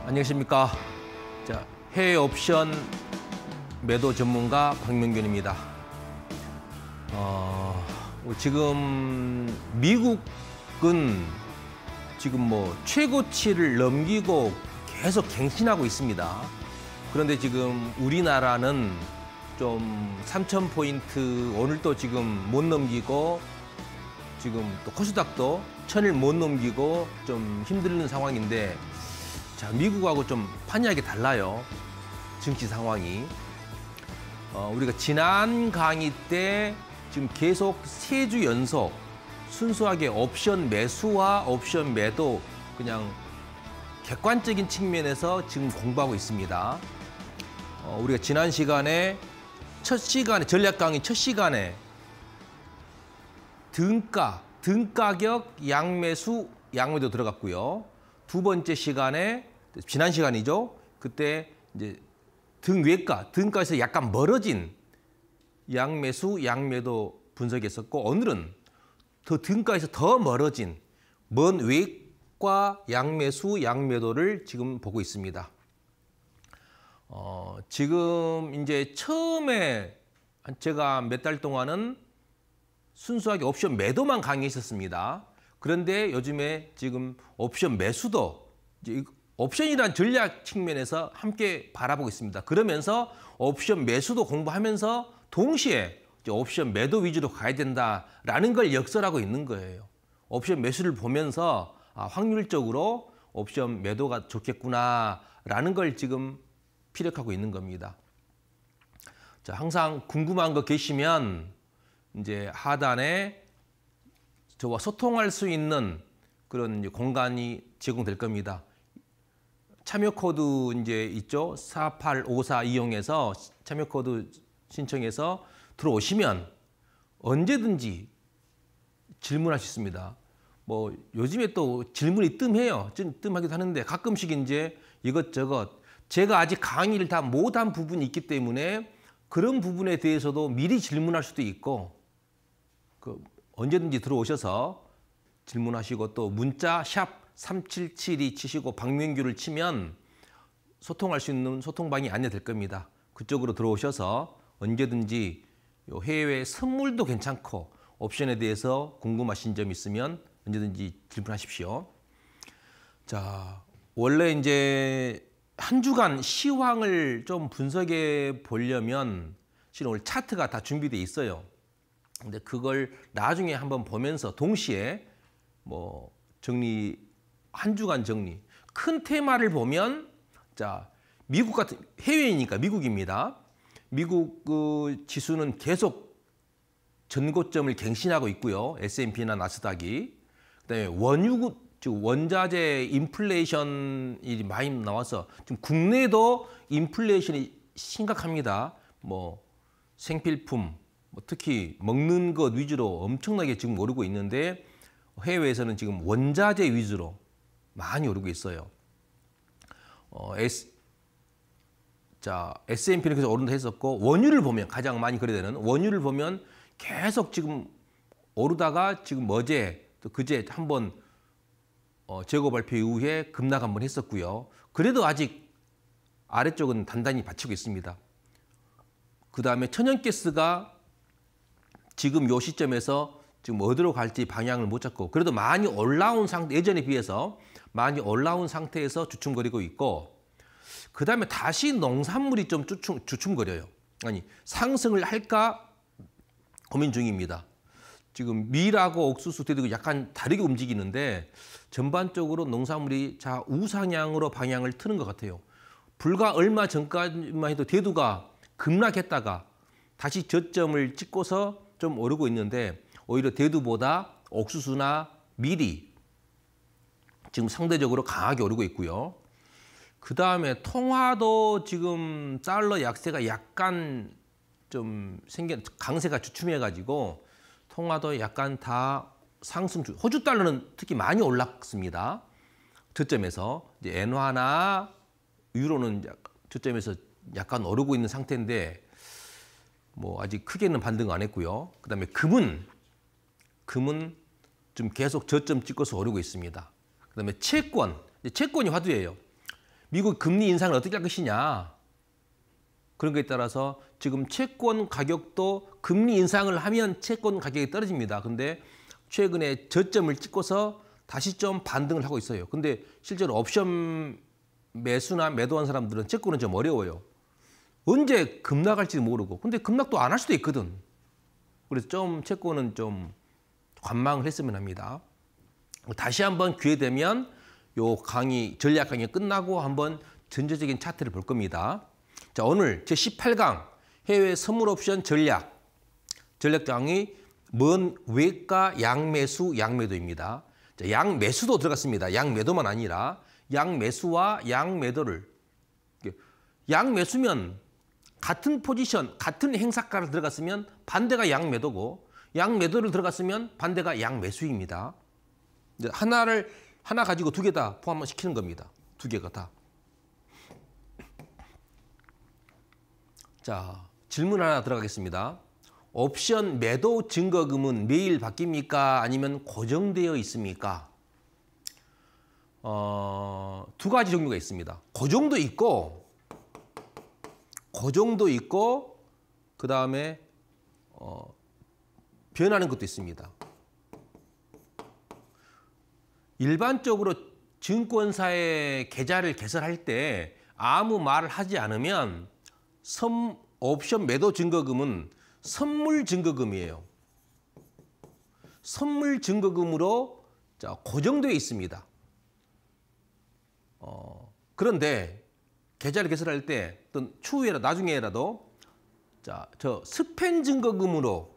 안녕하십니까. 자, 해외 옵션 매도 전문가 박명균입니다. 지금 미국은 지금 뭐 최고치를 넘기고 계속 갱신하고 있습니다. 그런데 지금 우리나라는 좀 3,000포인트 오늘도 지금 못 넘기고 지금 또 코스닥도 1,000을 못 넘기고 좀 힘든 상황인데, 자, 미국하고 좀 판이하게 달라요. 증시 상황이. 우리가 지난 강의 때 지금 계속 3주 연속 순수하게 옵션 매수와 옵션 매도 그냥 객관적인 측면에서 지금 공부하고 있습니다. 우리가 지난 시간에 전략 강의 첫 시간에 등가격 양매수 양매도 들어갔고요. 두 번째 시간에 지난 시간이죠. 그때 이제 등가에서 약간 멀어진 양매수 양매도 분석했었고, 오늘은 더 등가에서 더 멀어진 먼 외과 양매수 양매도를 지금 보고 있습니다. 지금 이제 처음에 제가 몇 달 동안은 순수하게 옵션 매도만 강의했었습니다. 그런데 요즘에 지금 옵션 매수도 이제 옵션이란 전략 측면에서 함께 바라보고 있습니다. 그러면서 옵션 매수도 공부하면서 동시에 이제 옵션 매도 위주로 가야 된다라는 걸 역설하고 있는 거예요. 옵션 매수를 보면서 확률적으로 옵션 매도가 좋겠구나라는 걸 지금 피력하고 있는 겁니다. 자, 항상 궁금한 거 계시면 이제 하단에 저와 소통할 수 있는 그런 이제 공간이 제공될 겁니다. 참여 코드 이제 있죠. 4854 이용해서 참여 코드 신청해서 들어오시면 언제든지 질문할 수 있습니다. 뭐 요즘에 또 질문이 뜸하기도 하는데 가끔씩 이제 이것저것 제가 아직 강의를 다 못한 부분이 있기 때문에 그런 부분에 대해서도 미리 질문할 수도 있고, 언제든지 들어오셔서 질문하시고, 또 문자 샵 3772 치시고 박명규를 치면 소통할 수 있는 소통방이 안내될 겁니다. 그쪽으로 들어오셔서 언제든지 해외 선물도 괜찮고 옵션에 대해서 궁금하신 점 있으면 언제든지 질문하십시오. 자, 원래 이제 한 주간 시황을 좀 분석해 보려면 실은 오늘 차트가 다 준비되어 있어요. 근데 그걸 나중에 한번 보면서 동시에 뭐 한 주간 정리, 큰 테마를 보면, 자, 미국 같은 해외이니까 미국입니다. 미국 지수는 계속 전고점을 갱신하고 있고요. S&P나 나스닥이. 그다음에 원자재 인플레이션이 많이 나와서 지금 국내도 인플레이션이 심각합니다. 뭐 생필품, 특히 먹는 것 위주로 엄청나게 지금 오르고 있는데, 해외에서는 지금 원자재 위주로 많이 오르고 있어요. S&P는 계속 오른다 했었고, 원유를 보면 가장 많이 거래되는 원유를 보면 계속 지금 오르다가 지금 어제 또 그제 한번 재고 발표 이후에 급락 한번 했었고요. 그래도 아직 아래쪽은 단단히 받치고 있습니다. 그 다음에 천연가스가 지금 요 시점에서 지금 어디로 갈지 방향을 못 잡고, 그래도 많이 올라온 상태, 예전에 비해서 많이 올라온 상태에서 주춤거리고 있고, 그 다음에 다시 농산물이 좀 주춤거려요. 아니, 상승을 할까 고민 중입니다. 지금 밀하고 옥수수, 대두가 약간 다르게 움직이는데 전반적으로 농산물이 우상향으로 방향을 트는 것 같아요. 불과 얼마 전까지만 해도 대두가 급락했다가 다시 저점을 찍고서 좀 오르고 있는데, 오히려 대두보다 옥수수나 밀이 지금 상대적으로 강하게 오르고 있고요. 그 다음에 통화도 지금 달러 약세가 약간 좀 강세가 주춤해가지고 통화도 약간 다 상승 중. 호주 달러는 특히 많이 올랐습니다. 저점에서 이제 엔화나 유로는 저점에서 약간 오르고 있는 상태인데 뭐 아직 크게는 반등 안 했고요. 그다음에 금은 좀 계속 저점 찍어서 오르고 있습니다. 그다음에 채권이 화두예요. 미국 금리 인상을 어떻게 할 것이냐. 그런 거에 따라서 지금 채권 가격도 금리 인상을 하면 채권 가격이 떨어집니다. 근데 최근에 저점을 찍고서 다시 좀 반등을 하고 있어요. 근데 실제로 옵션 매수나 매도한 사람들은 채권은 좀 어려워요. 언제 급락할지 모르고. 근데 급락도 안 할 수도 있거든. 그래서 좀 채권은 좀 관망을 했으면 합니다. 다시 한번 기회 되면 요 강의, 전략 강의 끝나고 한번 전체적인 차트를 볼 겁니다. 자, 오늘 제 18강 해외 선물 옵션 전략 강의 먼 외가 양매수, 양매도입니다. 자, 양매수도 들어갔습니다. 양매도만 아니라 양매수와 양매도를. 양매수면 같은 포지션, 같은 행사가를 들어갔으면 반대가 양매도고 양매도를 들어갔으면 반대가 양매수입니다. 이제 하나 가지고 두 개 다 포함시키는 겁니다. 두 개가 다. 자, 질문 하나 들어가겠습니다. 옵션 매도 증거금은 매일 바뀝니까? 아니면 고정되어 있습니까? 두 가지 종류가 있습니다. 고정도 있고 그 다음에 변하는 것도 있습니다. 일반적으로 증권사의 계좌를 개설할 때 아무 말을 하지 않으면 옵션 매도 증거금은 선물 증거금이에요. 선물 증거금으로 고정되어 있습니다. 그런데 계좌를 개설할 때 어떤 추후에라 나중에라도 저 스펜 증거금으로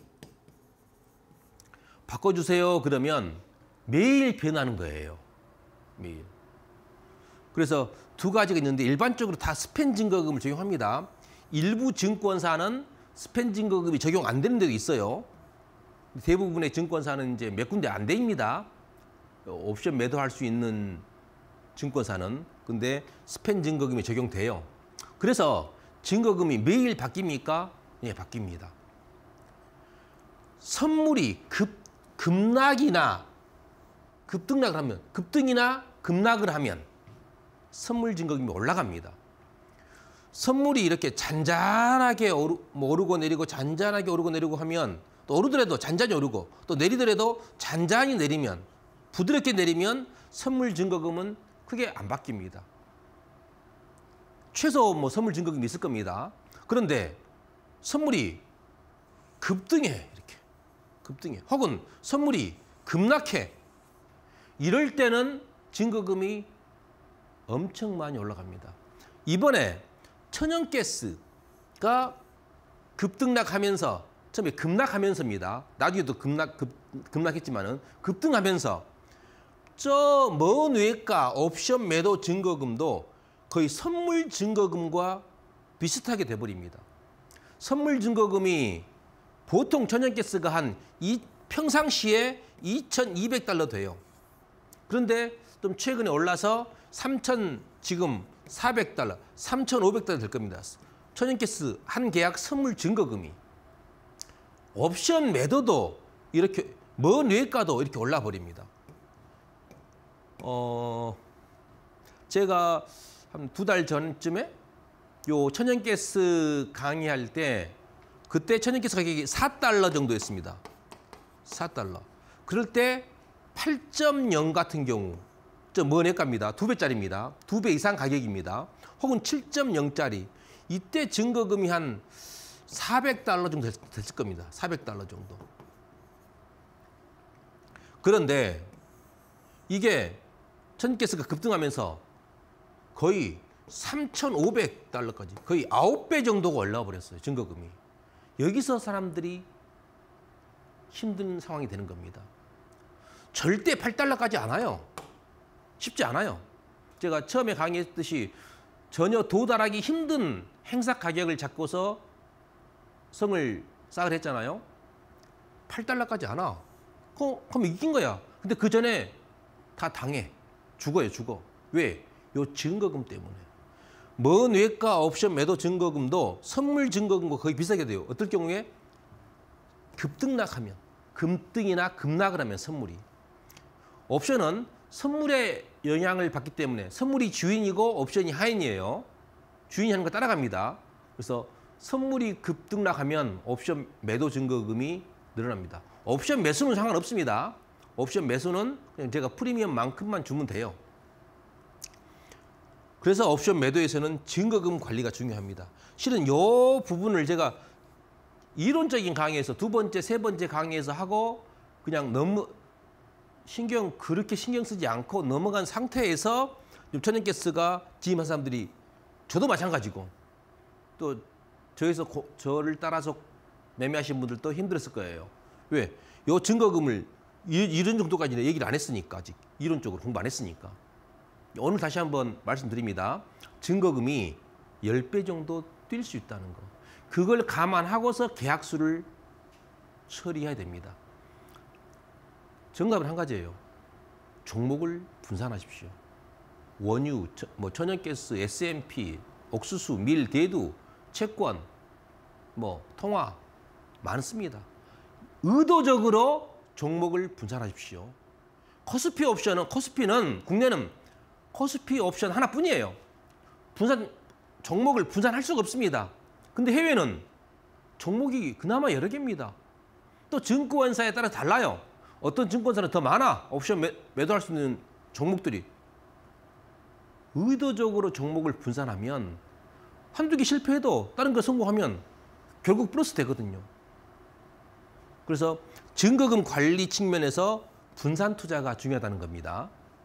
바꿔주세요. 그러면 매일 변하는 거예요. 매일. 그래서 두 가지가 있는데 일반적으로 다 스펜 증거금을 적용합니다. 일부 증권사는 스펜 증거금이 적용 안 되는 데도 있어요. 대부분의 증권사는 이제 몇 군데 안 됩니다. 옵션 매도할 수 있는 증권사는. 근데 스펜 증거금이 적용돼요. 그래서 증거금이 매일 바뀝니까? 예, 바뀝니다. 선물이 급락이나 급등락을 하면, 급등이나 급락을 하면 선물 증거금이 올라갑니다. 선물이 이렇게 잔잔하게 오르고 내리고 잔잔하게 오르고 내리고 하면 또 오르더라도 잔잔히 오르고 또 내리더라도 잔잔히 내리면 부드럽게 내리면 선물 증거금은 크게 안 바뀝니다. 최소 선물 증거금이 있을 겁니다. 그런데 선물이 급등해 이렇게 급등해 혹은 선물이 급락해 이럴 때는 증거금이 엄청 많이 올라갑니다. 이번에 천연가스가 급등락하면서 처음에 급락하면서입니다. 나중에도 급락했지만은 급등하면서 저 먼 외가 옵션 매도 증거금도 거의 선물 증거금과 비슷하게 돼버립니다. 선물 증거금이 보통 천연가스가 한 평상시에 $2,200 돼요. 그런데 좀 최근에 올라서 지금 $400, $3,500 될 겁니다. 천연가스 한 계약 선물 증거금이. 옵션 매도도 이렇게 먼 외가도 이렇게 올라 버립니다. 제가 한 2달 전쯤에 요 천연가스 강의할 때 그때 천연가스 가격이 $4 정도였습니다. $4. 그럴 때 8.0 같은 경우 좀 먼 외가입니다. 2배짜리입니다. 2배 이상 가격입니다. 혹은 7.0짜리 이때 증거금이 한 $400 정도 됐을 겁니다. $400 정도. 그런데 이게 천연가스가 급등하면서 거의 $3,500까지 거의 9배 정도가 올라와 버렸어요. 증거금이. 여기서 사람들이 힘든 상황이 되는 겁니다. 절대 $8까지 안 와요. 쉽지 않아요. 제가 처음에 강의했듯이 전혀 도달하기 힘든 행사 가격을 잡고서 성을 싹을 했잖아요. $8까지 안 와. 그럼 이긴 거야. 근데 그 전에 다 당해. 죽어. 왜? 요 증거금 때문에. 먼 외가 옵션 매도 증거금도 선물 증거금과 거의 비슷하게 돼요. 어떨 경우에? 급등락하면, 급등이나 급락을 하면 선물이. 옵션은 선물의 영향을 받기 때문에 선물이 주인이고 옵션이 하인이에요. 주인이 하는 거 따라갑니다. 그래서 선물이 급등락하면 옵션 매도 증거금이 늘어납니다. 옵션 매수는 상관없습니다. 옵션 매수는 그냥 제가 프리미엄만큼만 주면 돼요. 그래서 옵션 매도에서는 증거금 관리가 중요합니다. 실은 이 부분을 제가 이론적인 강의에서 두 번째, 세 번째 강의에서 하고 그냥 너무 그렇게 신경 쓰지 않고 넘어간 상태에서 천연가스가 지임한 사람들이 저도 마찬가지고 또 저를 따라서 매매하신 분들도 힘들었을 거예요. 왜? 요 증거금을 이런 정도까지는 얘기를 안 했으니까 아직 이론적으로 공부 안 했으니까. 오늘 다시 한번 말씀드립니다. 증거금이 10배 정도 뛸 수 있다는 거. 그걸 감안하고서 계약수를 처리해야 됩니다. 정답은 한 가지예요. 종목을 분산하십시오. 원유, 천연가스, S&P, 옥수수, 밀, 대두, 채권, 통화 많습니다. 의도적으로 종목을 분산하십시오. 코스피는 국내는 코스피 옵션 하나뿐이에요. 종목을 분산할 수가 없습니다. 근데 해외는 종목이 그나마 여러 개입니다. 또 증권사에 따라 달라요. 어떤 증권사는 더 많아. 옵션 매도할 수 있는 종목들이. 의도적으로 종목을 분산하면 한두 개 실패해도 다른 거 성공하면 결국 플러스 되거든요. 그래서 증거금 관리 측면에서 분산 투자가 중요하다는 겁니다.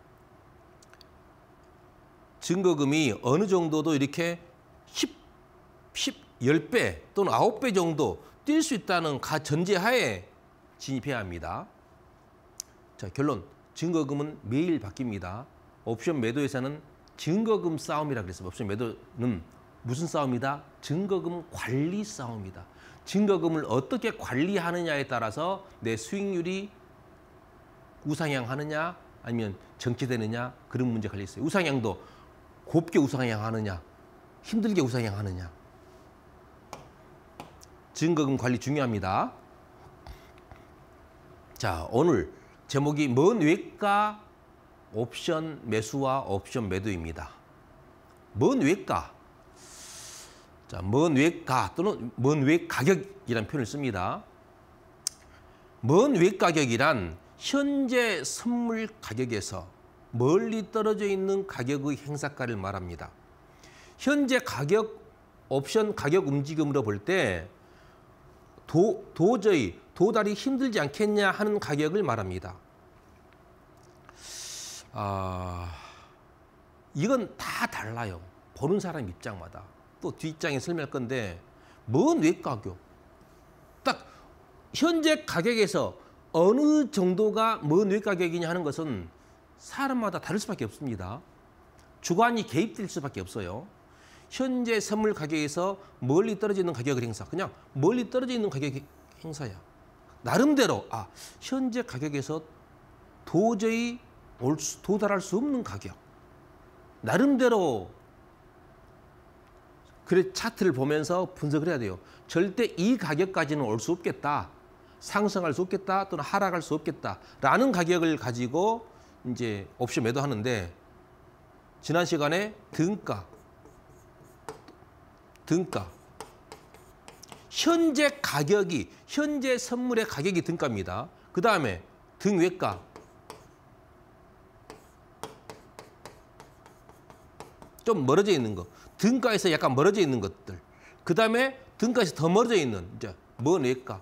증거금이 어느 정도도 이렇게 10배 또는 9배 정도 뛸 수 있다는 전제하에 진입해야 합니다. 자, 결론. 증거금은 매일 바뀝니다. 옵션 매도에서는 증거금 싸움이라 그랬어요. 옵션 매도는 무슨 싸움이다? 증거금 관리 싸움이다. 증거금을 어떻게 관리하느냐에 따라서 내 수익률이 우상향하느냐 아니면 정체되느냐 그런 문제가 걸려 있어요. 우상향도 곱게 우상향하느냐 힘들게 우상향하느냐. 증거금 관리 중요합니다. 자, 오늘 제목이 먼 외가 옵션 매수와 옵션 매도입니다. 먼 외가. 자, 먼 외가 또는 먼 외가격이라는 표현을 씁니다. 먼 외가격이란 현재 선물 가격에서 멀리 떨어져 있는 가격의 행사가를 말합니다. 현재 옵션 가격 움직임으로 볼 때 도저히 도달이 힘들지 않겠냐 하는 가격을 말합니다. 이건 다 달라요. 보는 사람 입장마다. 또 뒷장에 설명할 건데 먼 외가격. 딱 현재 가격에서 어느 정도가 먼 외가격이냐 하는 것은 사람마다 다를 수밖에 없습니다. 주관이 개입될 수밖에 없어요. 현재 선물 가격에서 멀리 떨어져 있는 가격을 행사. 그냥 멀리 떨어져 있는 가격 행사야. 나름대로 현재 가격에서 도저히 도달할 수 없는 가격. 나름대로 그래 차트를 보면서 분석을 해야 돼요. 절대 이 가격까지는 올 수 없겠다. 상승할 수 없겠다. 또는 하락할 수 없겠다라는 가격을 가지고 이제 옵션 매도하는데 지난 시간에 등가 현재 선물의 가격이 등가입니다. 그 다음에 등외가 좀 멀어져 있는 거, 등가에서 약간 멀어져 있는 것들, 그 다음에 등가에서 더 멀어져 있는 이제 먼 외가.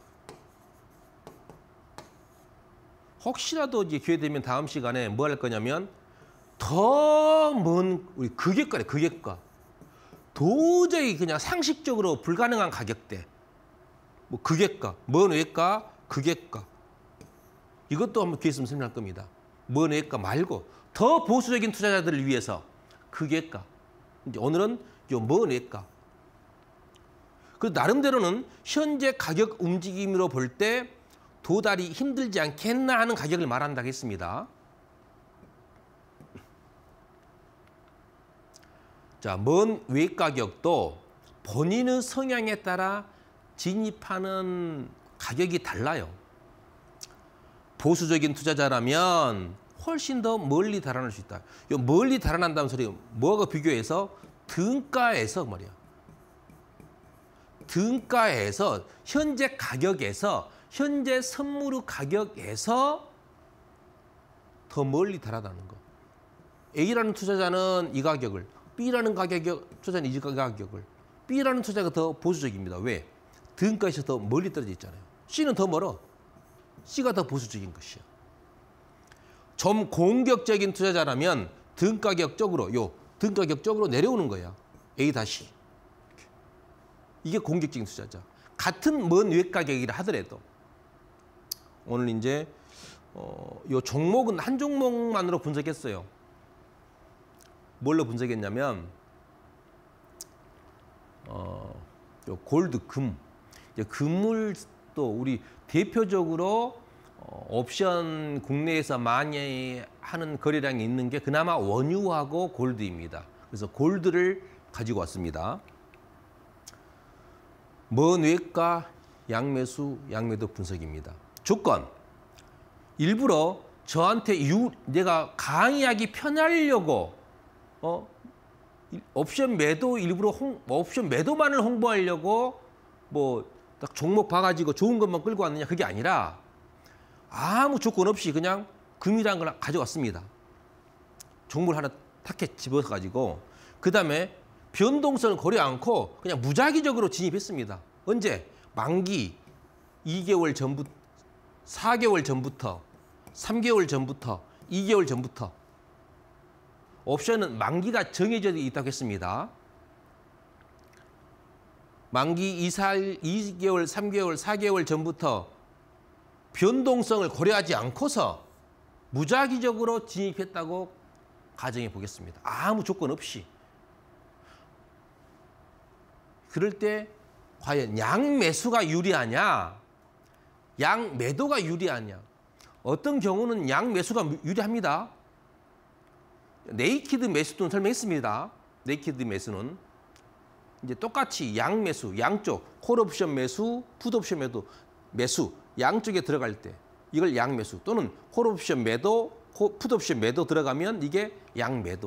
혹시라도 이제 기회 되면 다음 시간에 뭐 할 거냐면 더 먼 우리 극외가래, 극외가. 도저히 그냥 상식적으로 불가능한 가격대. 극외가, 먼 외가, 극외가. 이것도 한번 기회 있으면 설명할 겁니다. 먼 외가 말고 더 보수적인 투자자들을 위해서 극외가. 이제 오늘은 요 먼 외가. 그 나름대로는 현재 가격 움직임으로 볼 때 도달이 힘들지 않겠나 하는 가격을 말한다고 했습니다. 자, 먼 외가격도 본인의 성향에 따라 진입하는 가격이 달라요. 보수적인 투자자라면 훨씬 더 멀리 달아날 수 있다. 요 멀리 달아난다는 소리 뭐가 비교해서 등가에서 말이야. 등가에서 현재 가격에서 현재 선물의 가격에서 더 멀리 달아나는 거. A라는 투자자는 이 가격을, B라는 투자자는 이 가격을, B라는 투자가 더 보수적입니다. 왜? 등가에서 더 멀리 떨어져 있잖아요. C는 더 멀어. C가 더 보수적인 것이야. 좀 공격적인 투자자라면 등가격 쪽으로 내려오는 거야. A 다시. 이게 공격적인 투자자. 같은 먼 외 가격이라 하더라도 오늘 이제 요 종목은 한 종목만으로 분석했어요. 뭘로 분석했냐면 요 골드 금. 이제 금을 또 우리 대표적으로 옵션 국내에서 많이 하는 거래량이 있는 게 그나마 원유하고 골드입니다. 그래서 골드를 가지고 왔습니다. 먼 외가 양매수, 양매도 분석입니다. 조건. 일부러 저한테 내가 강의하기 편하려고 옵션 매도 일부러 옵션 매도만을 홍보하려고 뭐 딱 종목 봐가지고 좋은 것만 끌고 왔느냐 그게 아니라 아무 조건 없이 그냥 금이라는 걸 가져왔습니다. 종목을 하나 탁해 집어서 가지고 그 다음에 변동성을 고려 않고 그냥 무작위적으로 진입했습니다. 언제? 만기 2개월 전부터, 4개월 전부터, 3개월 전부터, 2개월 전부터. 옵션은 만기가 정해져 있다고 했습니다. 만기 2개월, 3개월, 4개월 전부터 변동성을 고려하지 않고서 무작위적으로 진입했다고 가정해 보겠습니다. 아무 조건 없이. 그럴 때 과연 양매수가 유리하냐? 양매도가 유리하냐? 어떤 경우는 양매수가 유리합니다. 네이키드 매수도 설명했습니다. 네이키드 매수는 이제 똑같이 양매수, 양쪽 콜옵션 매수, 풋옵션 매수 양쪽에 들어갈 때 이걸 양매수 또는 콜옵션 매도, 풋옵션 매도 들어가면 이게 양매도.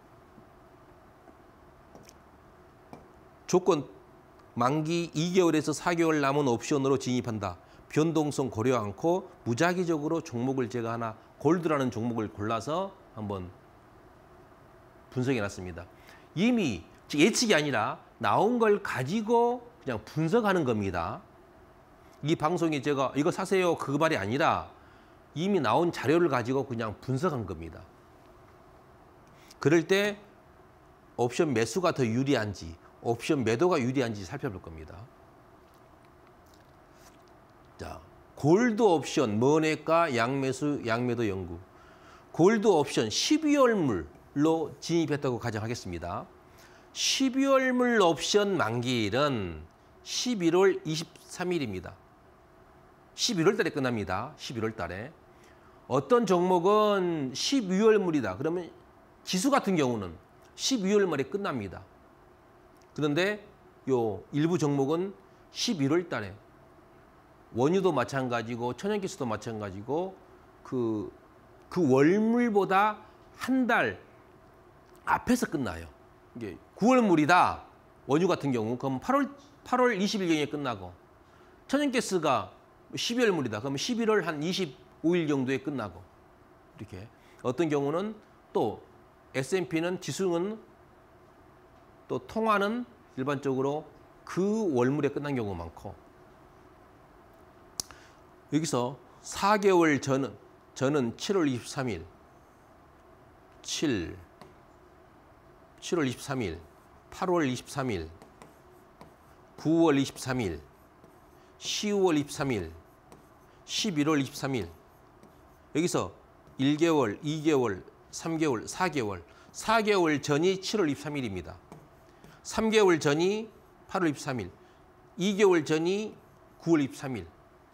조건 만기 2개월에서 4개월 남은 옵션으로 진입한다. 변동성 고려 않고 무작위적으로 종목을 제가 하나 골드라는 종목을 골라서 한번 분석해 놨습니다. 이미 예측이 아니라 나온 걸 가지고 그냥 분석하는 겁니다. 이 방송이 제가 이거 사세요 그 말이 아니라 이미 나온 자료를 가지고 그냥 분석한 겁니다. 그럴 때 옵션 매수가 더 유리한지 옵션 매도가 유리한지 살펴볼 겁니다. 자, 골드 옵션 먼외가 양매수 양매도 연구. 골드 옵션 12월물로 진입했다고 가정하겠습니다. 12월물 옵션 만기일은 11월 23일입니다. 11월 달에 끝납니다. 11월 달에. 어떤 종목은 12월물이다. 그러면 지수 같은 경우는 12월 말에 끝납니다. 그런데 요 일부 종목은 11월 달에 원유도 마찬가지고 천연기수도 마찬가지고 그 월물보다 한 달 앞에서 끝나요. 이게 9월물이다. 원유 같은 경우 그럼 8월 20일경에 끝나고 천연가스가 12월물이다. 그러면 11월 한 25일 정도에 끝나고 이렇게 어떤 경우는 또 S&P는 지수는 또 통화는 일반적으로 그 월물에 끝난 경우가 많고 여기서 4개월 저는 7월 23일 7월 23일 8월 23일 9월 23일 10월 23일 11월 23일 여기서 1개월, 2개월, 3개월, 4개월 전이 7월 23일입니다. 3개월 전이 8월 23일, 2개월 전이 9월 23일.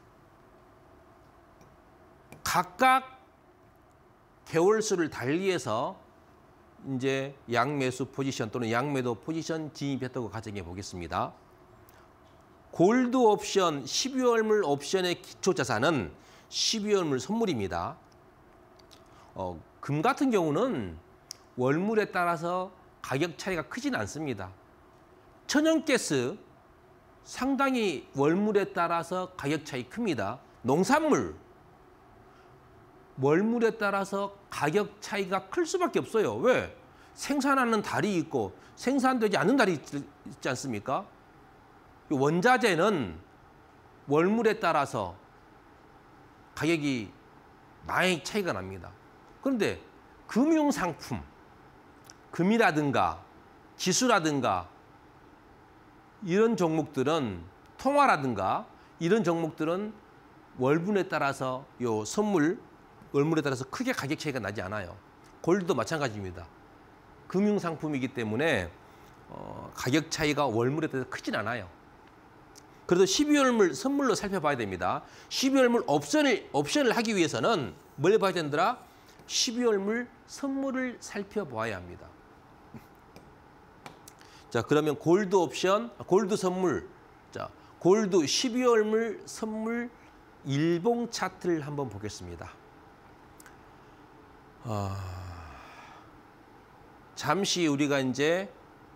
각각 개월수를 달리해서 이제 양매수 포지션 또는 양매도 포지션 진입했다고 가정해 보겠습니다. 골드 옵션 12월물 옵션의 기초 자산은 12월물 선물입니다. 금 같은 경우는 월물에 따라서 가격 차이가 크진 않습니다. 천연가스 상당히 월물에 따라서 가격 차이 큽니다. 농산물 월물에 따라서 가격 차이가 클 수밖에 없어요. 왜? 생산하는 달이 있고 생산되지 않는 달이 있지 않습니까? 원자재는 월물에 따라서 가격이 많이 차이가 납니다. 그런데 금융상품, 금이라든가 지수라든가 이런 종목들은 통화라든가 이런 종목들은 월분에 따라서 요 선물 월물에 따라서 크게 가격 차이가 나지 않아요. 골드도 마찬가지입니다. 금융상품이기 때문에 가격 차이가 월물에 따라서 크진 않아요. 그래도 12월물 선물로 살펴봐야 됩니다. 12월물 옵션을 하기 위해서는 뭘 봐야 된다라? 12월물 선물을 살펴봐야 합니다. 자, 그러면 골드 옵션, 골드 선물. 자, 골드 12월물 선물 일봉 차트를 한번 보겠습니다. 잠시 우리가 이제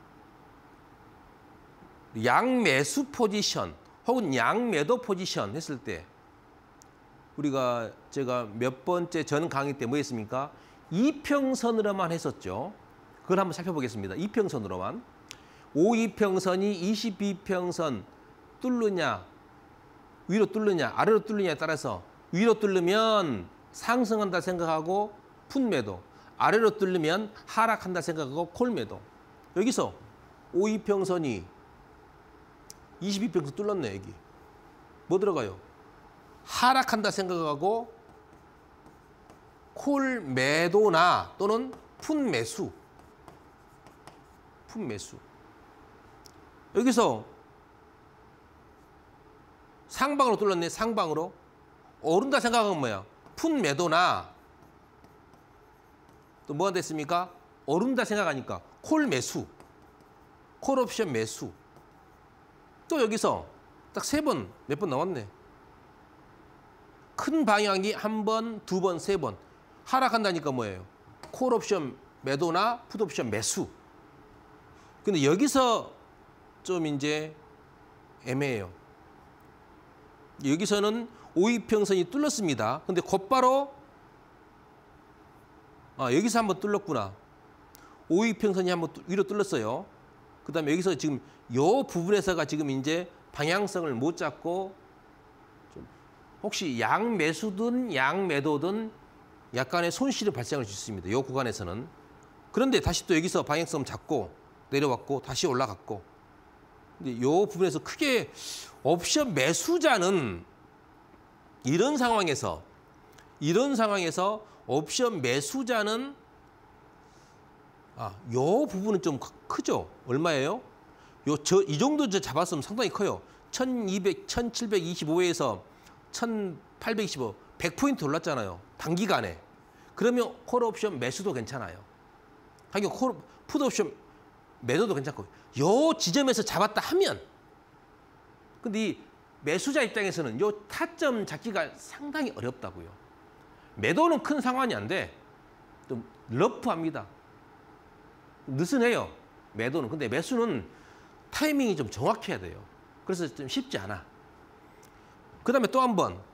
양매수 포지션 혹은 양매도 포지션 했을 때 우리가 제가 몇 번째 전 강의 때 뭐 했습니까? 이평선으로만 했었죠. 그걸 한번 살펴보겠습니다. 이평선으로만. 5이평선이 22평선 뚫느냐, 위로 뚫느냐, 아래로 뚫느냐에 따라서 위로 뚫으면 상승한다 생각하고 풋매도, 아래로 뚫으면 하락한다 생각하고 콜매도. 여기서 5이평선이 22평선 뚫렸네, 여기. 뭐 들어가요? 하락한다 생각하고 콜 매도나 또는 풋 매수. 풋 매수. 여기서 상방으로 뚫렸네, 상방으로. 오른다 생각하면 뭐야? 풋 매도나 또 뭐가 됐습니까? 오른다 생각하니까 콜 매수. 콜 옵션 매수. 또 여기서 딱 3번, 몇 번 나왔네. 큰 방향이 1번, 2번, 3번. 하락한다니까 뭐예요? 콜 옵션 매도나 풋 옵션 매수. 근데 여기서 좀 이제 애매해요. 여기서는 5이평선이 뚫렸습니다. 근데 곧바로 여기서 한번 뚫렸구나. 5이평선이 한번 위로 뚫렸어요. 그 다음에 여기서 지금 요 부분에서가 지금 이제 방향성을 못 잡고 좀 혹시 양매수든 양매도든 약간의 손실이 발생할 수 있습니다. 요 구간에서는. 그런데 다시 또 여기서 방향성 잡고 내려왔고 다시 올라갔고. 근데 요 부분에서 크게 옵션 매수자는 이런 상황에서 옵션 매수자는 요 부분은 좀 크죠. 얼마예요? 이 정도 잡았으면 상당히 커요. 1725에서 1825, 100포인트 올랐잖아요. 단기간에. 그러면 콜 옵션 매수도 괜찮아요. 당연히 풋 옵션 매도도 괜찮고. 요 지점에서 잡았다 하면 근데 이 매수자 입장에서는 요 타점 잡기가 상당히 어렵다고요. 매도는 큰 상관이 안 돼. 좀 러프합니다. 느슨해요. 매도는. 근데 매수는 타이밍이 좀 정확해야 돼요. 그래서 좀 쉽지 않아. 그 다음에 또 한 번.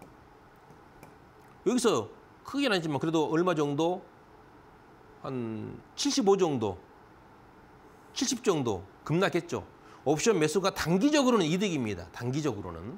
여기서 크게는 아니지만 그래도 얼마 정도? 한 75 정도, 70 정도 급락했죠. 옵션 매수가 단기적으로는 이득입니다. 단기적으로는.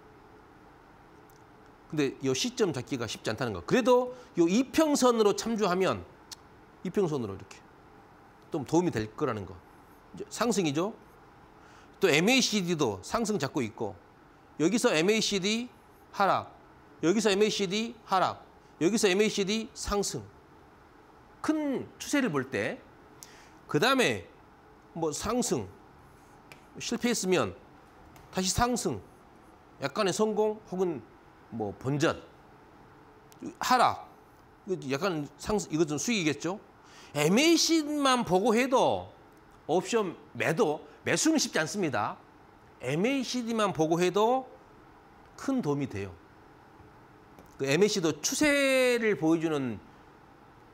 근데 이 시점 잡기가 쉽지 않다는 거. 그래도 이 이평선으로 참조하면 이평선으로 이렇게 좀 도움이 될 거라는 거. 상승이죠. 또 MACD도 상승 잡고 있고 여기서 MACD 하락, 여기서 MACD 하락, 여기서 MACD 상승. 큰 추세를 볼 때 그 다음에 뭐 상승 실패했으면 다시 상승, 약간의 성공 혹은 뭐 본전, 하락, 약간 상승, 이것은 수익이겠죠. MACD만 보고 해도 옵션 매수는 쉽지 않습니다. MACD만 보고 해도 큰 도움이 돼요. 그 MACD도 추세를 보여주는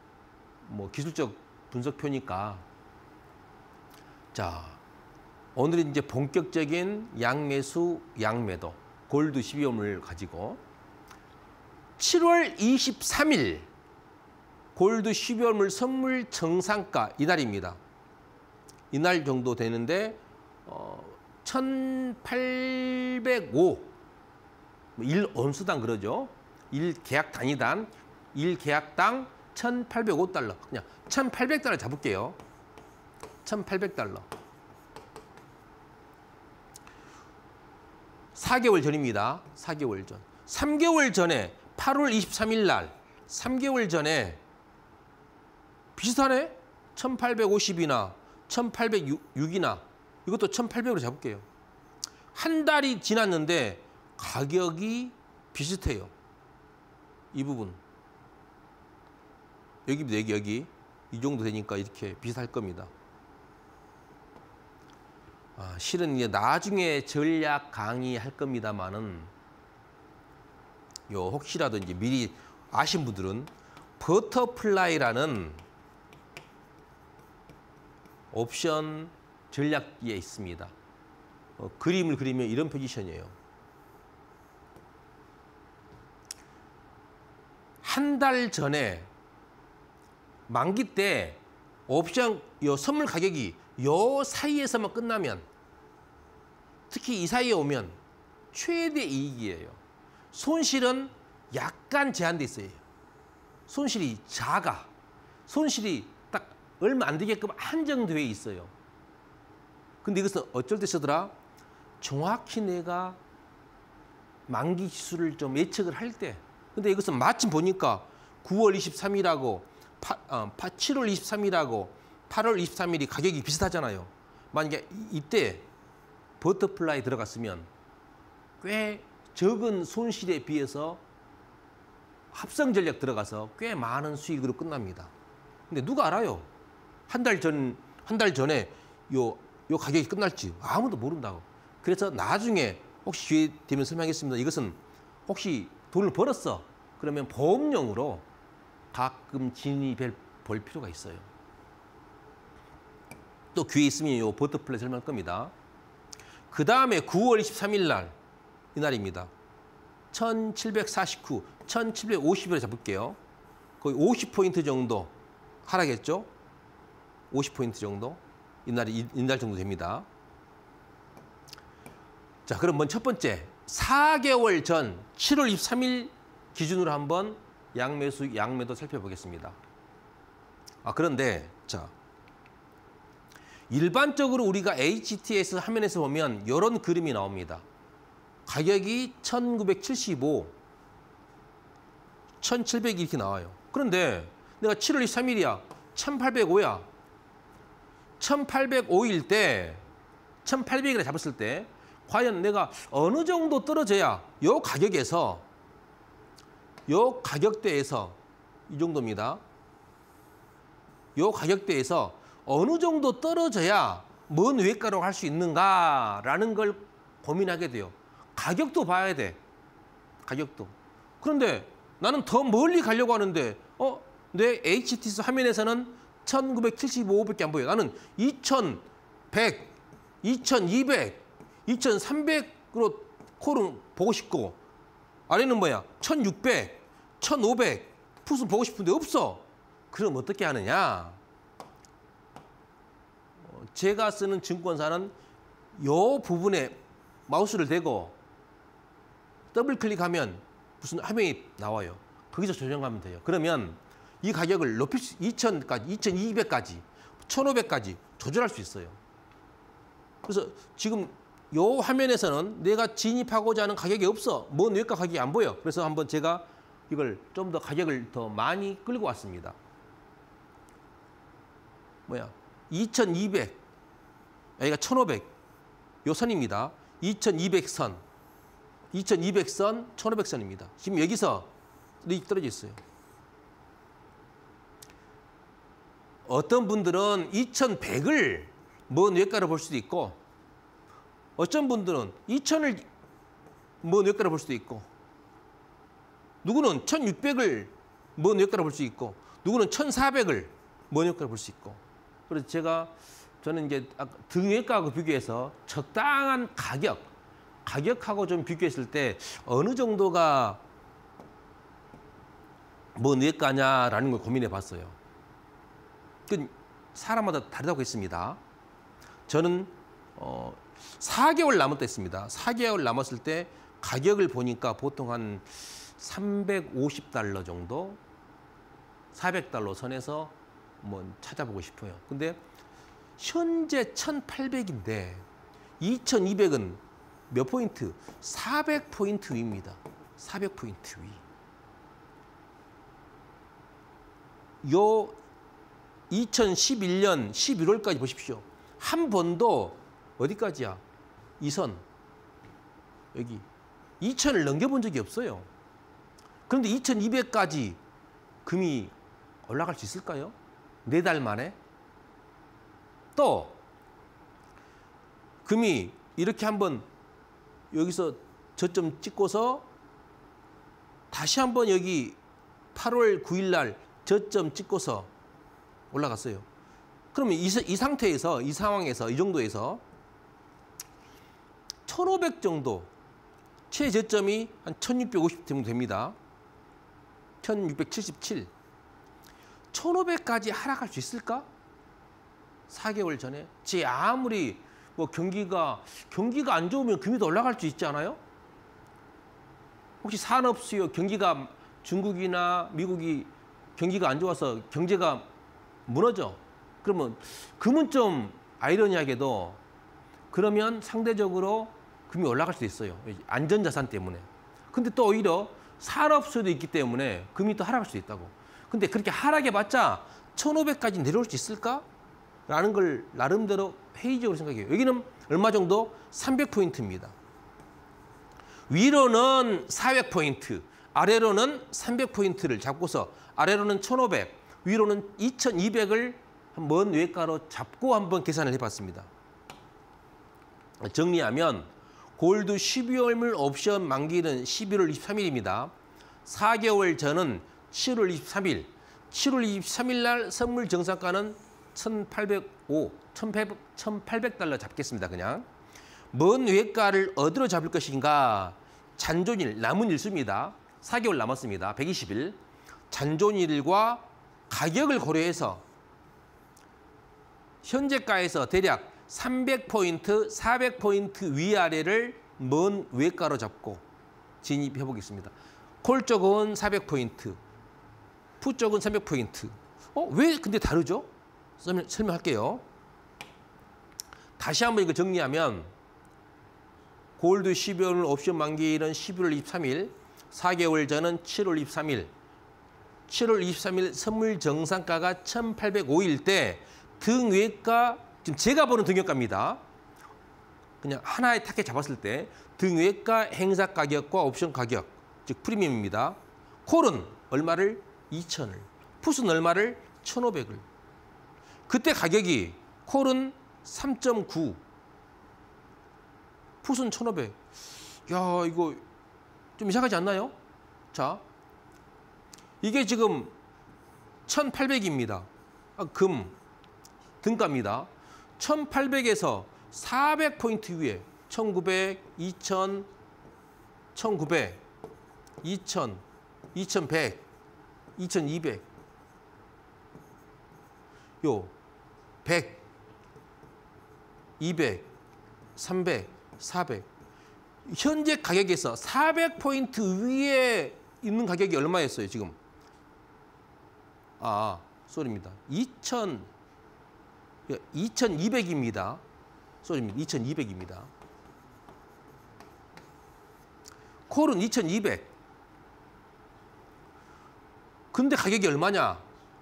뭐 기술적 분석표니까. 자, 오늘은 이제 본격적인 양매수, 양매도, 골드 12옴을 가지고 7월 23일 골드 12옴을 선물 정상가 이날입니다. 이날 정도 되는데 1805 1온수당 그러죠. 1계약 단위당 1계약당 1805달러. 그냥 1800달러 잡을게요. 1800달러. 4개월 전입니다. 4개월 전. 3개월 전에 8월 23일 날 3개월 전에 비슷하네. 1850이나 1806이나 이것도 1800으로 잡을게요. 한 달이 지났는데 가격이 비슷해요. 이 부분. 여기입니다. 여기. 이 정도 되니까 이렇게 비슷할 겁니다. 실은 이제 나중에 전략 강의할 겁니다만은 혹시라도 이제 미리 아신 분들은 버터플라이라는 옵션 전략기에 있습니다. 그림을 그리면 이런 포지션이에요. 한 달 전에 만기 때 옵션 선물 가격이 요 사이에서만 끝나면, 특히 이 사이에 오면 최대 이익이에요. 손실은 약간 제한돼 있어요. 손실이 작아. 손실이 딱 얼마 안 되게끔 한정되어 있어요. 근데 이것은 어쩔 때 쓰더라? 정확히 내가 만기 지수를 좀 예측을 할 때. 근데 이것은 마침 보니까 9월 23일하고 7월 23일하고 8월 23일이 가격이 비슷하잖아요. 만약에 이때 버터플라이 들어갔으면 꽤 적은 손실에 비해서 합성 전략 들어가서 꽤 많은 수익으로 끝납니다. 근데 누가 알아요? 한 달 전에 요 가격이 끝날지 아무도 모른다고. 그래서 나중에 혹시 기회 되면 설명하겠습니다. 이것은 혹시 돈을 벌었어. 그러면 보험용으로 가끔 진입해 볼 필요가 있어요. 또 기회 있으면 요 버터플라이 설명할 겁니다. 그 다음에 9월 23일 날 이날입니다. 1749, 1750을 잡을게요. 거의 50포인트 정도 하락했죠? 50포인트 정도? 이날 정도 됩니다. 자, 그럼 먼저 첫 번째 4개월 전 7월 23일 기준으로 한번 양매수, 양매도 살펴보겠습니다. 그런데 자, 일반적으로 우리가 HTS 화면에서 보면 이런 그림이 나옵니다. 가격이 1975, 1700 이렇게 나와요. 그런데 내가 7월 23일이야. 1805야. 1805일 때 1800이라 잡았을 때 과연 내가 어느 정도 떨어져야 요 가격에서 요 가격대에서 이 정도입니다. 요 가격대에서 어느 정도 떨어져야 먼 외가로 할 수 있는가라는 걸 고민하게 돼요. 가격도 봐야 돼. 가격도. 그런데 나는 더 멀리 가려고 하는데 내 HTS 화면에서는 1975밖에 안 보여요. 나는 2100, 2200, 2300으로 콜은 보고 싶고 아래는 뭐야? 1600, 1500 풋은 보고 싶은데 없어. 그럼 어떻게 하느냐? 제가 쓰는 증권사는 요 부분에 마우스를 대고 더블 클릭하면 무슨 화면이 나와요. 거기서 조정하면 돼요. 그러면 이 가격을 높일 수 2000까지, 2200까지, 1500까지 조절할 수 있어요. 그래서 지금 요 화면에서는 내가 진입하고자 하는 가격이 없어. 먼 외가 가격이 안 보여. 그래서 한번 제가 이걸 좀 더 가격을 더 많이 끌고 왔습니다. 2200, 여기가 1500, 요 선입니다. 2200선, 2200선, 1500선입니다. 지금 여기서 이렇게 떨어져 있어요. 어떤 분들은 2100을 먼 외가로 볼 수도 있고 어떤 분들은 2000을 먼 외가로 볼 수도 있고 누구는 1600을 먼 외가로 볼 수 있고 누구는 1400을 먼 외과를 볼 수 있고. 그래서 저는 이제 등외과하고 비교해서 적당한 가격하고 좀 비교했을 때 어느 정도가 먼 외과냐라는 걸 고민해 봤어요. 그 사람마다 다르다고 했습니다. 저는 4개월 남았다 했습니다. 4개월 남았을 때 가격을 보니까 보통 한 $350 정도, $400 선에서 한번 찾아보고 싶어요. 근데 현재 1,800인데 2,200은 몇 포인트? 400포인트 위입니다. 400포인트 위. 요 2011년 11월까지 보십시오. 한 번도 어디까지야? 이 선. 여기. 2,000을 넘겨본 적이 없어요. 그런데 2,200까지 금이 올라갈 수 있을까요? 4달 만에? 또 금이 이렇게 한번 여기서 저점 찍고서 다시 한번 여기 8월 9일 날 저점 찍고서 올라갔어요. 그러면 이 상태에서, 이 상황에서, 이 정도에서 1,500 정도, 최저점이 한 1,650 정도 됩니다. 1,677. 1,500까지 하락할 수 있을까? 4개월 전에. 제 아무리 뭐 경기가 안 좋으면 금이 더 올라갈 수 있지 않아요? 혹시 산업 수요, 경기가 중국이나 미국이 경기가 안 좋아서 경제가 무너져. 그러면 금은 좀 아이러니하게도 그러면 상대적으로 금이 올라갈 수도 있어요. 안전자산 때문에. 근데 또 오히려 산업수요도 있기 때문에 금이 또 하락할 수도 있다고. 근데 그렇게 하락해봤자 1,500까지 내려올 수 있을까? 라는 걸 나름대로 회의적으로 생각해요. 여기는 얼마 정도? 300포인트입니다. 위로는 400포인트, 아래로는 300포인트를 잡고서 아래로는 1,500, 위로는 2,200을 먼 외과로 잡고 한번 계산을 해봤습니다. 정리하면 골드 12월물 옵션 만기는 11월 23일입니다. 4개월 전은 7월 23일, 7월 23일 날 선물 정상가는 1,800달러 잡겠습니다. 그냥. 먼 외과를 어디로 잡을 것인가? 잔존일, 남은 일수입니다. 4개월 남았습니다. 120일. 잔존일과 가격을 고려해서 현재가에서 대략 300포인트, 400포인트 위아래를 먼 외과로 잡고 진입해 보겠습니다. 콜 쪽은 400포인트, 푸 쪽은 300포인트. 왜 근데 다르죠? 설명할게요. 다시 한번 이거 정리하면 골드 12월 옵션 만기일은 11월 23일, 4개월 전은 7월 23일, 7월 23일 선물 정상가가 1,805일 때 등외과, 지금 제가 보는 등외과입니다. 그냥 하나의 타겟 잡았을 때 등외과 행사 가격과 옵션 가격, 즉 프리미엄입니다. 콜은 얼마를? 2,000을. 풋은 얼마를? 1,500을. 그때 가격이 콜은 3.9, 풋은 1,500. 야, 이거 좀 이상하지 않나요? 자, 이게 지금 1,800입니다. 금, 등가입니다. 1,800에서 400포인트 위에 1,900, 2,000, 1,900, 2,000, 2,100, 2,200. 요 100, 200, 300, 400. 현재 가격에서 400포인트 위에 있는 가격이 얼마였어요, 지금? 쏘리입니다. 2,200입니다. 쏘리입니다. 2,200입니다. 콜은 2,200. 근데 가격이 얼마냐?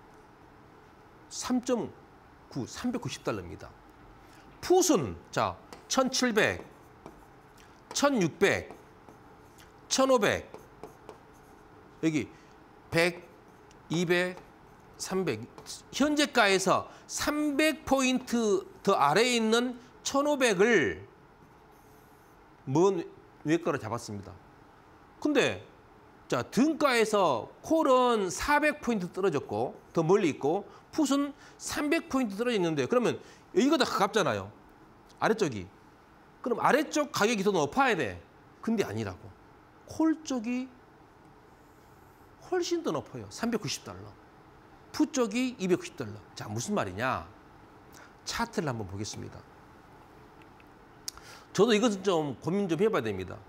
3.9, 390달러입니다. 풋은 자, 1,700, 1,600, 1,500, 여기 100, 200, 300. 현재가에서 300포인트 더 아래에 있는 1,500을 먼 외과로 잡았습니다. 근데 자, 등가에서 콜은 400포인트 떨어졌고 더 멀리 있고 풋은 300포인트 떨어져 있는데 그러면 여기가 더 가깝잖아요. 아래쪽이. 그럼 아래쪽 가격이 더 높아야 돼. 근데 아니라고. 콜 쪽이 훨씬 더 높아요. 390달러. 풋 쪽이 290달러. 자, 무슨 말이냐? 차트를 한번 보겠습니다. 저도 이것은 좀 고민 좀 해봐야 됩니다.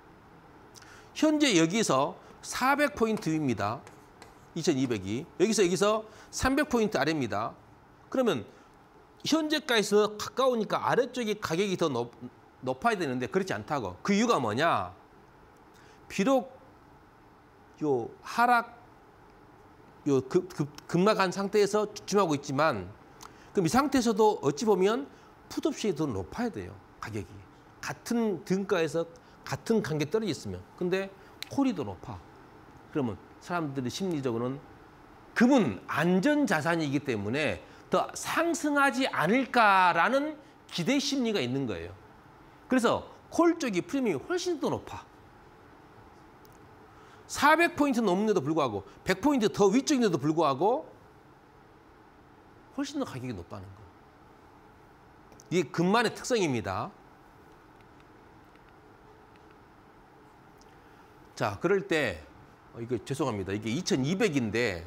현재 여기서 400포인트입니다. 2200이. 여기서 300포인트 아래입니다. 그러면 현재가에서 가까우니까 아래쪽이 가격이 더 높아야 되는데 그렇지 않다고. 그 이유가 뭐냐? 비록 요 하락, 요 급락한 상태에서 주춤하고 있지만 그럼 이 상태에서도 어찌 보면 풋옵션이 더 높아야 돼요. 가격이. 같은 등가에서 같은 관계 떨어져 있으면. 근데 콜이 더 높아. 그러면 사람들이 심리적으로는 금은 안전자산이기 때문에 더 상승하지 않을까라는 기대 심리가 있는 거예요. 그래서 콜 쪽이 프리미엄이 훨씬 더 높아. 400포인트 넘는데도 불구하고 100포인트 더 위쪽인데도 불구하고 훨씬 더 가격이 높다는 거. 이게 금만의 특성입니다. 자, 그럴 때 이거 죄송합니다. 이게 2200인데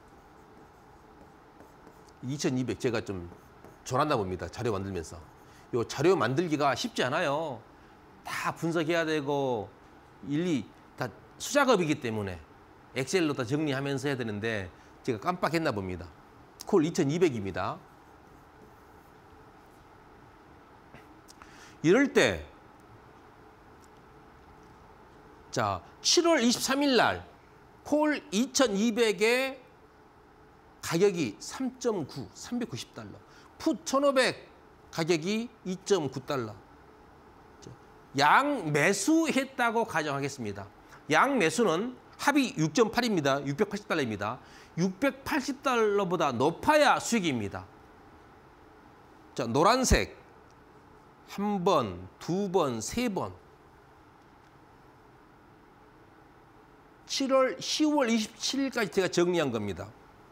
2200 제가 좀 졸았나 봅니다. 자료 만들면서. 요 자료 만들기가 쉽지 않아요. 다 분석해야 되고 일일이 다 수작업이기 때문에 엑셀로 다 정리하면서 해야 되는데 제가 깜빡했나 봅니다. 콜 2200입니다. 이럴 때 자, 7월 23일 날 콜 2200의 가격이 3.9, 390달러. 풋 1500 가격이 2.9달러. 양 매수했다고 가정하겠습니다. 양 매수는 합이 6.8입니다. 680달러입니다. 680달러보다 높아야 수익입니다. 자, 노란색 한 번, 두 번, 세 번. 10월 27일까지 제가 정리한 겁니다.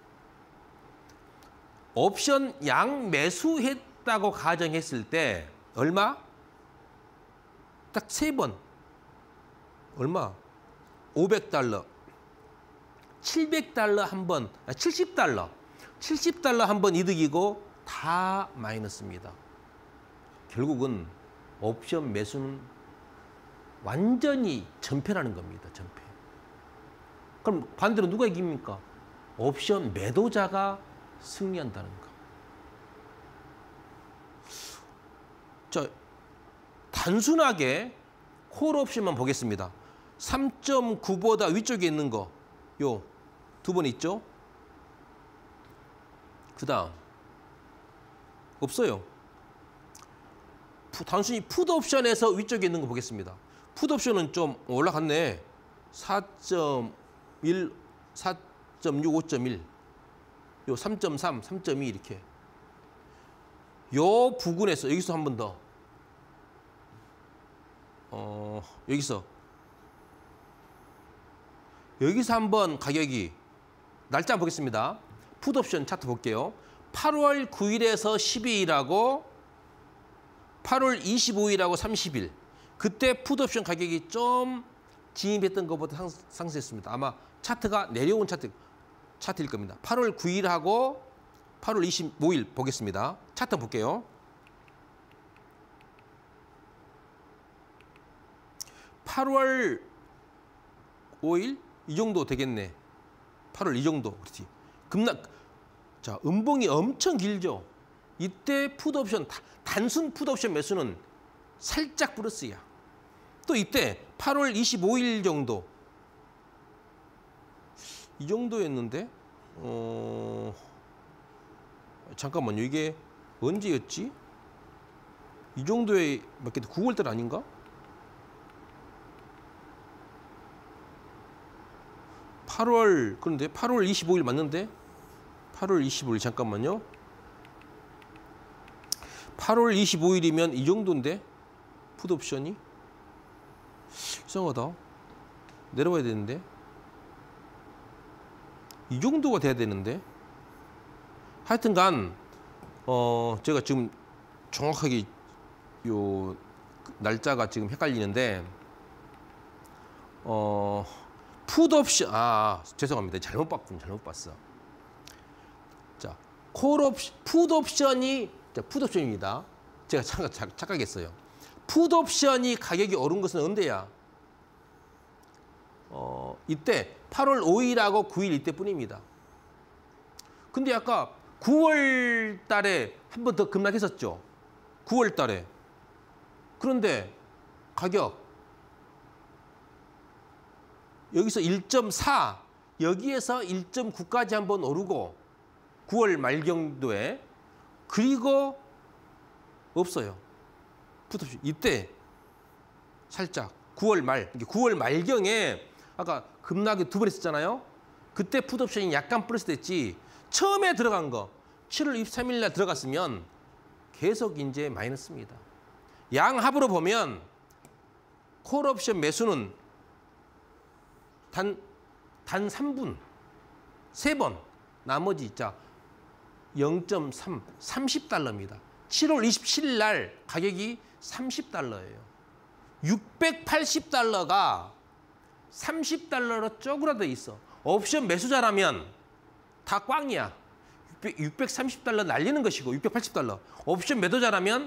옵션 양 매수했다고 가정했을 때 얼마? 딱 세 번. 얼마? 500달러. 700달러 한 번, 70달러. 70달러 한 번 이득이고 다 마이너스입니다. 결국은 옵션 매수는 완전히 전패라는 겁니다. 전패. 그럼 반대로 누가 이깁니까? 옵션 매도자가 승리한다는 거. 자, 단순하게 콜 옵션만 보겠습니다. 3.9보다 위쪽에 있는 거, 요 두 번 있죠? 그 다음 없어요. 단순히 풋 옵션에서 위쪽에 있는 거 보겠습니다. 풋 옵션은 좀 올라갔네. 4.1, 4.6, 5.1, 요 3.3, 3.2 이렇게. 요 부근에서 여기서 한 번 더. 여기서 한번 가격이 날짜 보겠습니다. 풋옵션 차트 볼게요. 8월 9일에서 12일하고 8월 25일하고 30일. 그때 풋옵션 가격이 좀 진입했던 것보다 상승했습니다. 아마 차트가 내려온 차트일 겁니다. 8월 9일하고 8월 25일 보겠습니다. 차트 볼게요. 8월 5일? 이 정도 되겠네. 8월 이 정도. 그렇지. 급락. 자, 음봉이 엄청 길죠. 이때 풋옵션, 단순 풋옵션 매수는 살짝 플러스야. 또 이때 8월 25일 정도. 이 정도였는데, 잠깐만요. 이게 언제였지? 이 정도에 맞겠다. 9월달 아닌가? 그런데 8월 25일 맞는데? 8월 25일 잠깐만요. 8월 25일이면 이 정도인데? 풋옵션이? 이상하다. 내려와야 되는데? 이 정도가 돼야 되는데. 하여튼간 제가 지금 정확하게 요 날짜가 지금 헷갈리는데 풋옵션 죄송합니다. 잘못 봤어. 자, 풋옵션이 풋옵션입니다. 제가 착각했어요. 풋옵션이 가격이 오른 것은 언제야? 이때 8월 5일하고 9일 이때뿐입니다. 근데 아까 9월 달에 한 번 더 급락했었죠. 9월 달에. 그런데 가격 여기서 1.4 여기에서 1.9까지 한번 오르고 9월 말경도에 그리고 없어요. 풋옵션 이때 살짝 9월 말경에 아까 급락이 두 번 했었잖아요. 그때 풋옵션이 약간 플러스 됐지. 처음에 들어간 거 7월 23일 날 들어갔으면 계속 이제 마이너스입니다. 양합으로 보면 콜옵션 매수는 단 3분, 3번, 나머지 0.3, 30달러입니다. 7월 27일 날 가격이 30달러예요. 680달러가 30달러로 쪼그라져 있어. 옵션 매수자라면 다 꽝이야. 630달러 날리는 것이고 680달러. 옵션 매도자라면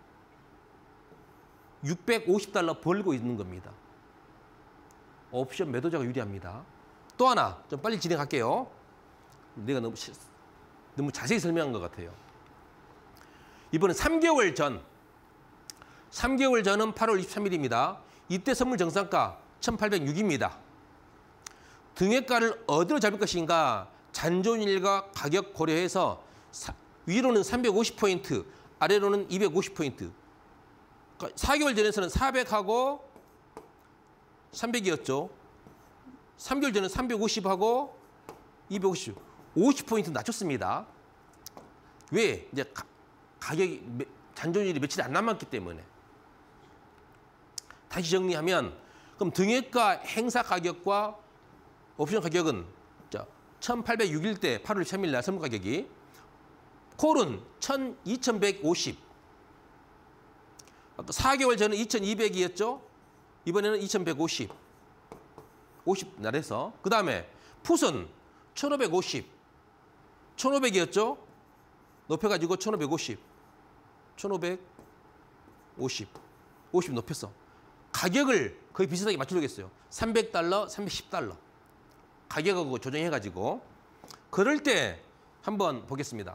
650달러 벌고 있는 겁니다. 옵션 매도자가 유리합니다. 또 하나 좀 빨리 진행할게요. 내가 너무 자세히 설명한 것 같아요. 이번엔 3개월 전. 3개월 전은 8월 23일입니다. 이때 선물 정상가 1806입니다. 등외가를 어디로 잡을 것인가 잔존일과 가격 고려해서 위로는 350포인트, 아래로는 250포인트. 그러니까 4개월 전에서는 400하고 300이었죠. 3개월 전에 350하고 250, 50포인트 낮췄습니다. 왜? 이제 가격이 잔존일이 며칠 안 남았기 때문에. 다시 정리하면 그럼 등외가 행사 가격과 옵션 가격은 1806일 때 8월 3일 날 선물 가격이 콜은 2150. 아까 4개월 전은 2200이었죠. 이번에는 2150. 50 날에서. 그 다음에 풋은 1550. 1500이었죠. 높여가지고 1550. 1550. 50 높였어. 가격을 거의 비슷하게 맞추려겠어요. 300달러, 310달러. 가격하고 조정해가지고. 그럴 때 한번 보겠습니다.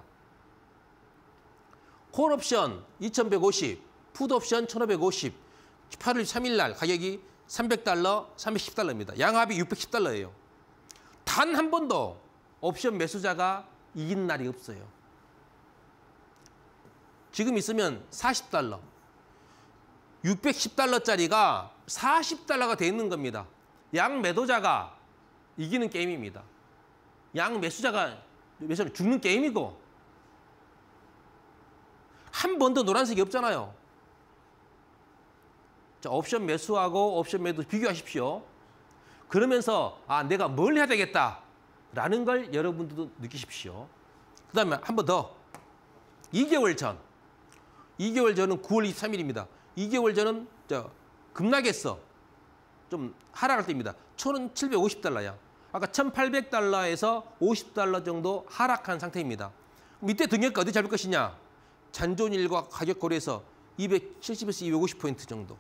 콜옵션 2150, 풋옵션 1550, 8월 3일 날 가격이 300달러, 310달러입니다. 양합이 610달러예요. 단 한 번도 옵션 매수자가 이긴 날이 없어요. 지금 있으면 40달러. 610달러짜리가 40달러가 돼 있는 겁니다. 양 매도자가 이기는 게임입니다. 양 매수자가 죽는 게임이고 한 번도 노란색이 없잖아요. 자, 옵션 매수하고 옵션 매도 비교하십시오. 그러면서 내가 뭘 해야 되겠다라는 걸 여러분들도 느끼십시오. 그 다음에 한 번 더. 2개월 전. 2개월 전은 9월 23일입니다. 2개월 전은 급락했어. 좀 하락할 때입니다. 1750달러야. 아까 1800달러에서 50달러 정도 하락한 상태입니다. 이때 등외가 어디 잡을 것이냐? 잔존일과 가격 고려해서 270에서 250포인트 정도.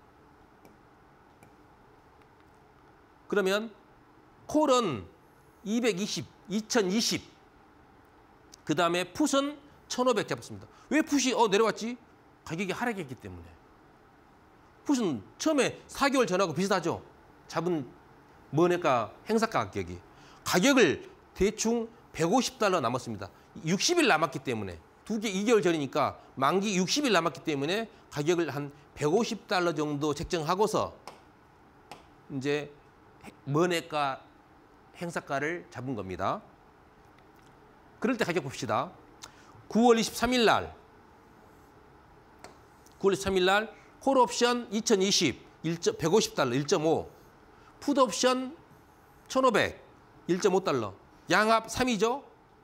그러면 콜은 220, 2020. 그 다음에 풋은 1500 잡았습니다. 왜 풋이 내려왔지? 가격이 하락했기 때문에. 풋은 처음에 4개월 전하고 비슷하죠. 잡은 먼해가 행사가 가격이. 가격을 대충 150달러 남았습니다. 60일 남았기 때문에. 2개월 전이니까 만기 60일 남았기 때문에 가격을 한 150달러 정도 책정하고서 이제 먼해가 행사가를 잡은 겁니다. 그럴 때 가격 봅시다. 9월 23일 날 콜옵션 2020 150달러 1.5, 풋옵션 1500 1.5달러, 양합 3이죠.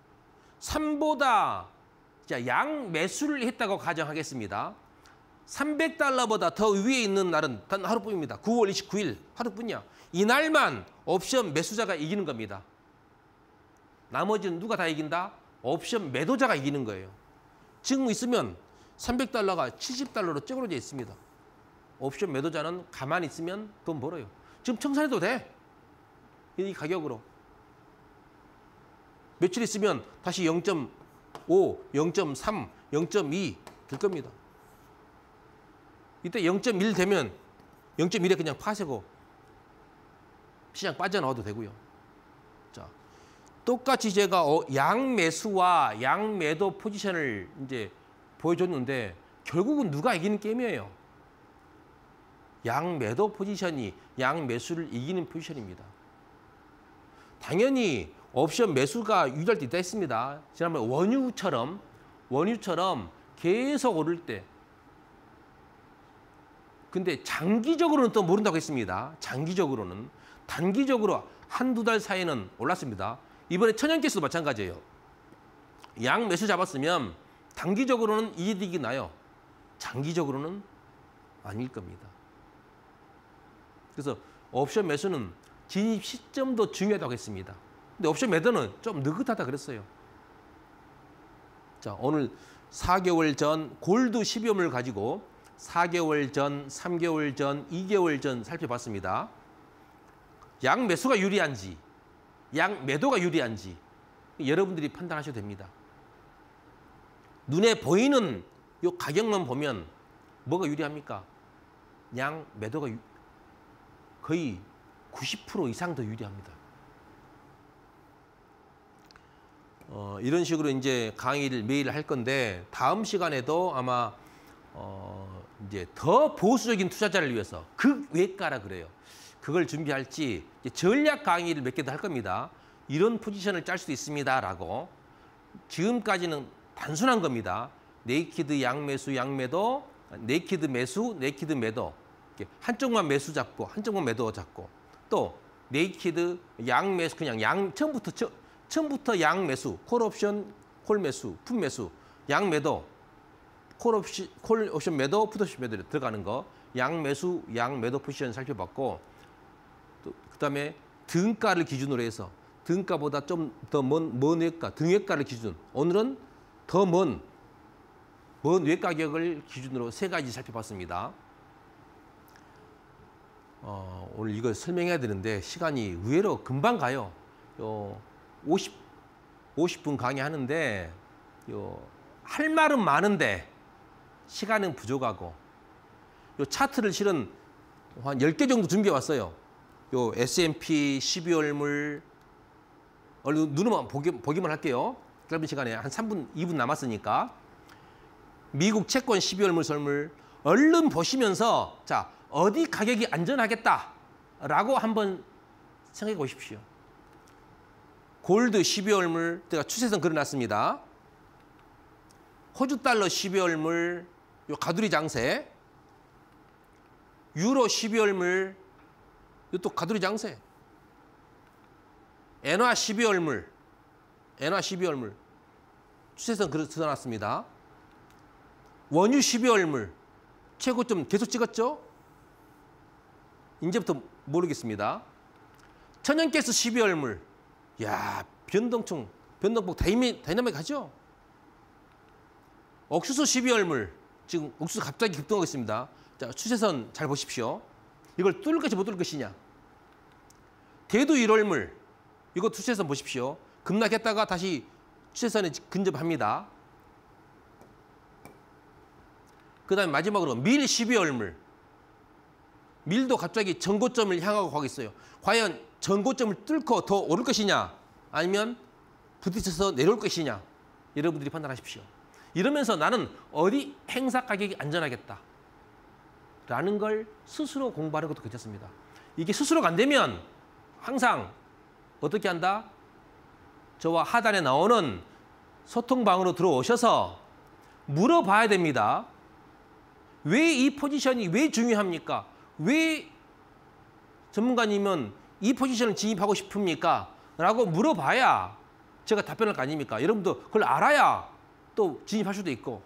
3보다 자, 양 매수를 했다고 가정하겠습니다. 300달러보다 더 위에 있는 날은 단 하루뿐입니다. 9월 29일 하루뿐이야. 이날만 옵션 매수자가 이기는 겁니다. 나머지는 누가 다 이긴다? 옵션 매도자가 이기는 거예요. 지금 있으면 300달러가 70달러로 찌그러져 있습니다. 옵션 매도자는 가만히 있으면 돈 벌어요. 지금 청산해도 돼. 이 가격으로. 며칠 있으면 다시 0.5, 0.3, 0.2 될 겁니다. 이때 0.1 되면 0.1에 그냥 파세고 시장 빠져나와도 되고요. 자, 똑같이 제가 양 매수와 양 매도 포지션을 이제 보여줬는데 결국은 누가 이기는 게임이에요. 양 매도 포지션이 양 매수를 이기는 포지션입니다. 당연히 옵션 매수가 유지할 때 있다 했습니다. 지난번에 원유처럼 계속 오를 때. 근데 장기적으로는 또 모른다고 했습니다. 장기적으로는. 단기적으로 한두 달 사이는 올랐습니다. 이번에 천연가스도 마찬가지예요. 양 매수 잡았으면 단기적으로는 이익이 나요. 장기적으로는 아닐 겁니다. 그래서 옵션 매수는 진입 시점도 중요하다고 했습니다. 근데 옵션 매도는 좀 느긋하다 그랬어요. 자, 오늘 4개월 전 골드 12월을 가지고 4개월 전, 3개월 전, 2개월 전 살펴봤습니다. 양 매수가 유리한지, 양 매도가 유리한지 여러분들이 판단하셔도 됩니다. 눈에 보이는 이 가격만 보면 뭐가 유리합니까? 양 매도가 거의 90% 이상 더 유리합니다. 이런 식으로 이제 강의를 매일 할 건데 다음 시간에도 아마 이제 더 보수적인 투자자를 위해서 극외가라 그래요. 그걸 준비할지 전략 강의를 몇 개 더 할 겁니다. 이런 포지션을 짤 수도 있습니다라고. 지금까지는 단순한 겁니다. 네이키드 양매수, 양매도, 네이키드 매수, 네이키드 매도. 한쪽만 매수 잡고 한쪽만 매도 잡고 또 네이키드 양매수 그냥 처음부터 양매수, 콜옵션 콜매수, 풋매수, 양매도, 콜옵션 매도, 풋옵션 매도 들어가는 거 양매수, 양매도 포지션 살펴봤고 또 그다음에 등가를 기준으로 해서 등가보다 좀 더 먼 외가, 등외가를 기준 오늘은 더 먼 외가격을 기준으로 3가지 살펴봤습니다. 오늘 이거 설명해야 되는데 시간이 의외로 금방 가요. 50분 강의하는데 할 말은 많은데 시간은 부족하고 요 차트를 실은 한 10개 정도 준비해 왔어요. 요 S&P 12월물 눈으로만 보기만 할게요. 짧은 시간에 한 3분, 2분 남았으니까. 미국 채권 12월물 설물 얼른 보시면서 자 어디 가격이 안전하겠다라고 한번 생각해 보십시오. 골드 12월물 제가 추세선 그려놨습니다. 호주 달러 12월물 요 가두리 장세, 유로 12월물 또 가두리 장세, 엔화 12월물 추세선 그려놨습니다. 원유 12월물 최고점 계속 찍었죠? 이제부터 모르겠습니다. 천연가스 12월물 야 변동폭 다이나믹하죠? 옥수수 12월물 지금 옥수수 갑자기 급등하고 있습니다. 자, 추세선 잘 보십시오. 이걸 뚫을 것이 못 뚫을 것이냐. 대두 1월물 이거 추세선 보십시오. 급락했다가 다시 추세선에 근접합니다. 그 다음에 마지막으로 밀 12월물 밀도 갑자기 전고점을 향하고 가고 있어요. 과연 전고점을 뚫고 더 오를 것이냐 아니면 부딪혀서 내려올 것이냐 여러분들이 판단하십시오. 이러면서 나는 어디 행사 가격이 안전하겠다 라는 걸 스스로 공부하는 것도 괜찮습니다. 이게 스스로가 안 되면 항상 어떻게 한다? 저와 하단에 나오는 소통방으로 들어오셔서 물어봐야 됩니다. 왜 이 포지션이 왜 중요합니까? 왜 전문가님은 이 포지션을 진입하고 싶습니까? 라고 물어봐야 제가 답변할 거 아닙니까? 여러분도 그걸 알아야 또 진입할 수도 있고.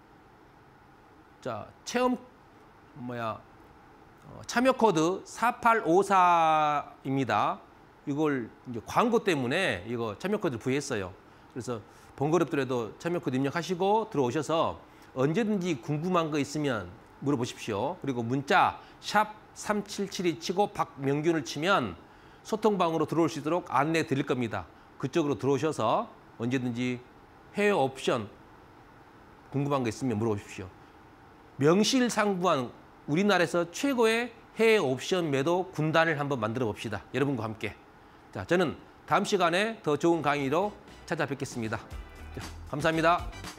자, 체험 참여 코드 4854입니다. 이걸 이제 광고 때문에 이거 참여 코드를 부여했어요. 그래서 번거롭더라도 참여 코드 입력하시고 들어오셔서 언제든지 궁금한 거 있으면 물어보십시오. 그리고 문자 샵 3772 치고 박명균을 치면 소통방으로 들어올 수 있도록 안내 드릴 겁니다. 그쪽으로 들어오셔서 언제든지 해외 옵션 궁금한 거 있으면 물어보십시오. 명실상부한 우리나라에서 최고의 해외 옵션 매도 군단을 한번 만들어 봅시다. 여러분과 함께. 자, 저는 다음 시간에 더 좋은 강의로 찾아뵙겠습니다. 감사합니다.